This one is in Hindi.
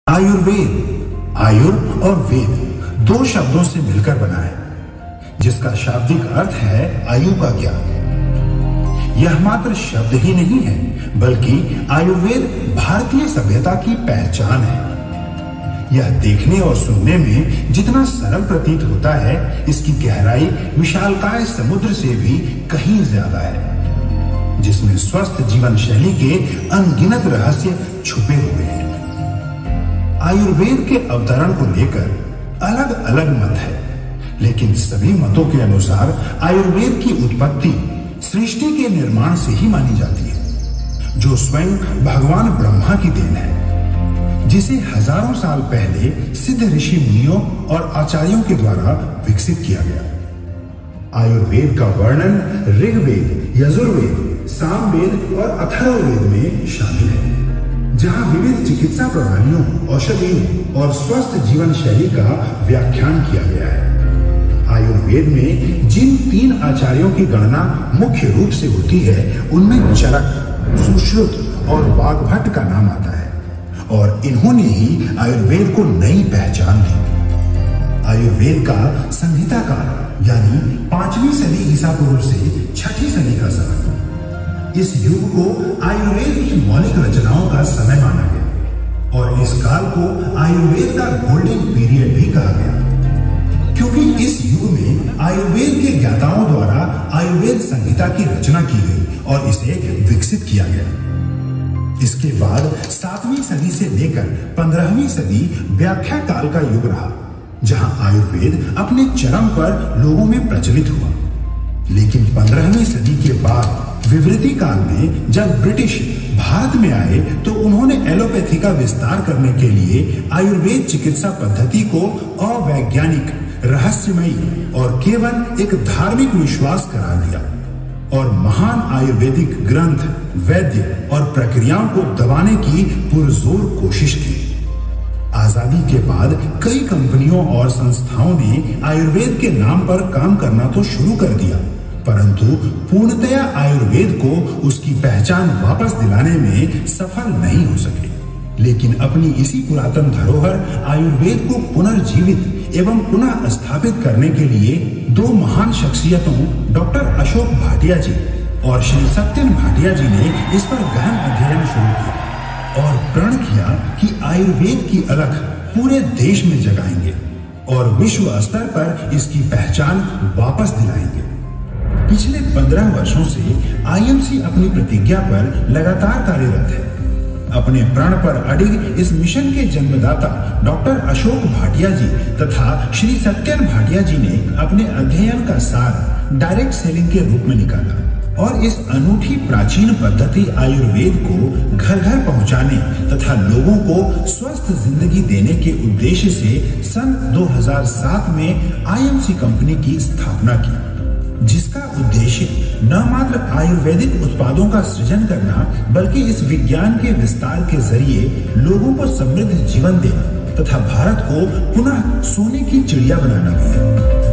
आयुर्वेद, आयुर और वेद दो शब्दों से मिलकर बना है, जिसका शाब्दिक अर्थ है आयु का ज्ञान। यह मात्र शब्द ही नहीं है, बल्कि आयुर्वेद भारतीय सभ्यता की पहचान है। यह देखने और सुनने में जितना सरल प्रतीत होता है, इसकी गहराई विशालकाय समुद्र से भी कहीं ज्यादा है, जिसमें स्वस्थ जीवन शैली के अनगिनत रहस्य छुपे हुए हैं। आयुर्वेद के अवतरण को लेकर अलग अलग मत है, लेकिन सभी मतों के अनुसार आयुर्वेद की उत्पत्ति सृष्टि के निर्माण से ही मानी जाती है, जो स्वयं भगवान ब्रह्मा की देन है, जिसे हजारों साल पहले सिद्ध ऋषि मुनियों और आचार्यों के द्वारा विकसित किया गया। आयुर्वेद का वर्णन ऋग्वेद, यजुर्वेद, सामवेद और अथर्ववेद में शामिल है, जहां विविध चिकित्सा प्रणालियों, औषधियों और स्वस्थ जीवन शैली का व्याख्यान किया गया है। आयुर्वेद में जिन 3 आचार्यों की गणना मुख्य रूप से होती है, उनमें चरक, सुश्रुत और वाग्भट का नाम आता है, और इन्होंने ही आयुर्वेद को नई पहचान दी। आयुर्वेद का संहिता काल यानी 5वीं सदी ईसा पूर्व से 6ठी सदी का समय, इस युग को आयुर्वेद की मौलिक रचनाओं का समय माना गया, और इस काल को आयुर्वेद का गोल्डन पीरियड भी कहा गया, क्योंकि इस युग में आयुर्वेद के ज्ञाताओं द्वारा आयुर्वेद संहिता की रचना की गई और इसे विकसित किया गया। इसके बाद 7वीं सदी से लेकर 15वीं सदी व्याख्या काल का युग रहा, जहां आयुर्वेद अपने चरम पर लोगों में प्रचलित हुआ। लेकिन 15वीं सदी के बाद विवृति काल में जब ब्रिटिश भारत में आए, तो उन्होंने एलोपैथी का विस्तार करने के लिए आयुर्वेद चिकित्सा पद्धति को अवैज्ञानिक, रहस्यमयी और केवल एक धार्मिक विश्वास करार दिया, और महान आयुर्वेदिक ग्रंथ, वैद्य और प्रक्रियाओं को दबाने की पुरजोर कोशिश की। आजादी के बाद कई कंपनियों और संस्थाओं ने आयुर्वेद के नाम पर काम करना तो शुरू कर दिया, परंतु पूर्णतया आयुर्वेद को उसकी पहचान वापस दिलाने में सफल नहीं हो सके। लेकिन अपनी इसी पुरातन धरोहर आयुर्वेद को पुनर्जीवित एवं पुनः स्थापित करने के लिए 2 महान शख्सियतों डॉक्टर अशोक भाटिया जी और श्री सत्यन भाटिया जी ने इस पर गहन अध्ययन शुरू किया और प्रण किया कि आयुर्वेद की अलख पूरे देश में जगाएंगे और विश्व स्तर पर इसकी पहचान वापस दिलाएंगे। पिछले 15 वर्षों से आईएमसी अपनी प्रतिज्ञा पर लगातार कार्यरत है। अपने प्रण पर अडिग इस मिशन के जन्मदाता डॉक्टर अशोक भाटिया जी तथा श्री सत्यन भाटिया जी ने अपने अध्ययन का सार डायरेक्ट सेलिंग के रूप में निकाला और इस अनूठी प्राचीन पद्धति आयुर्वेद को घर घर पहुंचाने तथा लोगों को स्वस्थ जिंदगी देने के उद्देश्य से सन 2007 में आईएमसी कंपनी की स्थापना की, जिसका उद्देश्य न मात्र आयुर्वेदिक उत्पादों का सृजन करना, बल्कि इस विज्ञान के विस्तार के जरिए लोगों को समृद्ध जीवन देना तथा भारत को पुनः सोने की चिड़िया बनाना भी है।